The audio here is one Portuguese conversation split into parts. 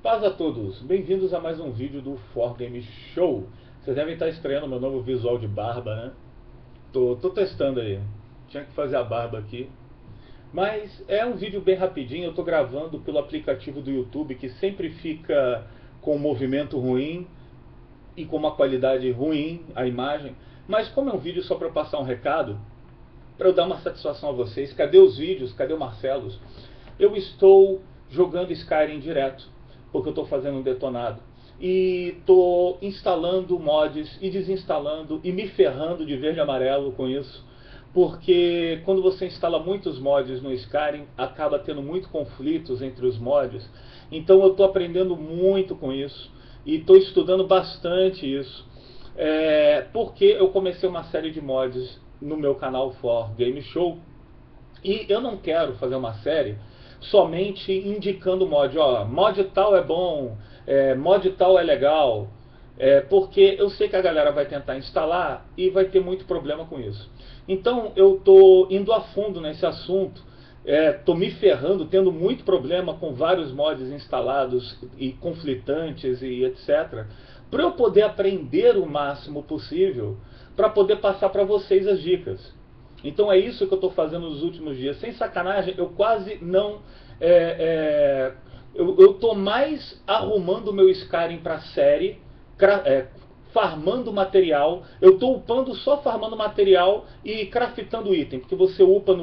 Paz a todos, bem-vindos a mais um vídeo do For Game Show. Vocês devem estar estreando meu novo visual de barba, né? Tô testando aí, tinha que fazer a barba aqui. Mas é um vídeo bem rapidinho, eu tô gravando pelo aplicativo do YouTube, que sempre fica com um movimento ruim e com uma qualidade ruim a imagem. Mas como é um vídeo só para eu passar um recado, para eu dar uma satisfação a vocês, cadê os vídeos, cadê o Marcelos? Eu estou jogando Skyrim direto, porque eu estou fazendo um detonado. E estou instalando mods e desinstalando e me ferrando de verde e amarelo com isso. Porque quando você instala muitos mods no Skyrim, acaba tendo muitos conflitos entre os mods. Então eu estou aprendendo muito com isso e estou estudando bastante isso. Porque eu comecei uma série de mods no meu canal For Game Show. E eu não quero fazer uma série somente indicando mod. Ó, mod tal é bom, mod tal é legal. Porque eu sei que a galera vai tentar instalar e vai ter muito problema com isso. Então eu estou indo a fundo nesse assunto. Estou me ferrando, tendo muito problema com vários mods instalados e conflitantes e etc. Para eu poder aprender o máximo possível, para poder passar para vocês as dicas. Então é isso que eu estou fazendo nos últimos dias. Sem sacanagem, eu quase não... eu estou mais arrumando o meu Skyrim para série, farmando material. Eu estou upando só farmando material e craftando item. Porque você upa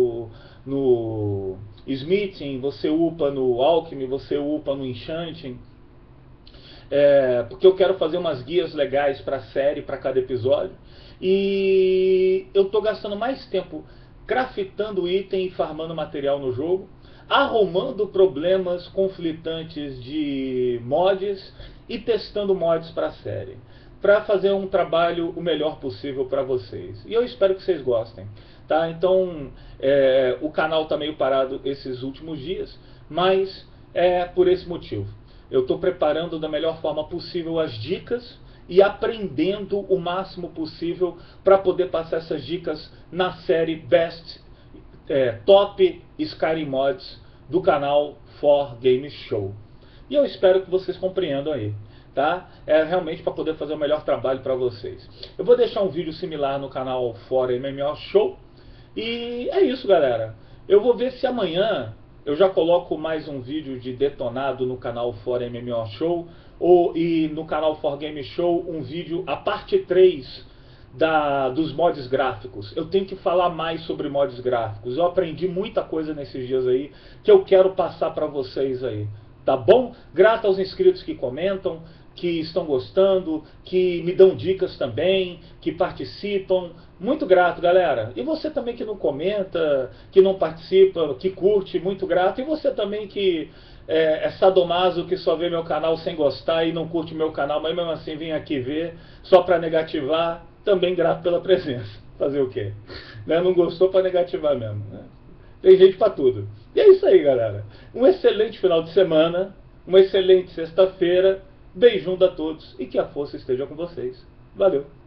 no Smithing, você upa no Alchemy, você upa no Enchanting. Porque eu quero fazer umas guias legais para a série, para cada episódio. E eu estou gastando mais tempo craftando item e farmando material no jogo, arrumando problemas conflitantes de mods e testando mods para a série, para fazer um trabalho o melhor possível para vocês. E eu espero que vocês gostem. Tá? Então, o canal está meio parado esses últimos dias, mas é por esse motivo. Eu estou preparando da melhor forma possível as dicas e aprendendo o máximo possível para poder passar essas dicas na série Best Top Skyrim Mods do canal For Game Show. E eu espero que vocês compreendam aí. Tá? Realmente para poder fazer o melhor trabalho para vocês. Eu vou deixar um vídeo similar no canal For MMO Show. E é isso, galera. Eu vou ver se amanhã eu já coloco mais um vídeo de detonado no canal For MMO Show, e no canal For Game Show um vídeo, a parte 3 dos mods gráficos. Eu tenho que falar mais sobre mods gráficos. Eu aprendi muita coisa nesses dias aí que eu quero passar para vocês aí. Tá bom? Grato aos inscritos que comentam, que estão gostando, que me dão dicas também, que participam. Muito grato, galera. E você também que não comenta, que não participa, que curte, muito grato. E você também que é sadomaso, que só vê meu canal sem gostar e não curte meu canal, mas mesmo assim vem aqui ver, só para negativar, também grato pela presença. Fazer o quê? Não gostou para negativar mesmo, né? Tem gente para tudo. E é isso aí, galera. Um excelente final de semana, uma excelente sexta-feira. Beijão a todos e que a força esteja com vocês. Valeu!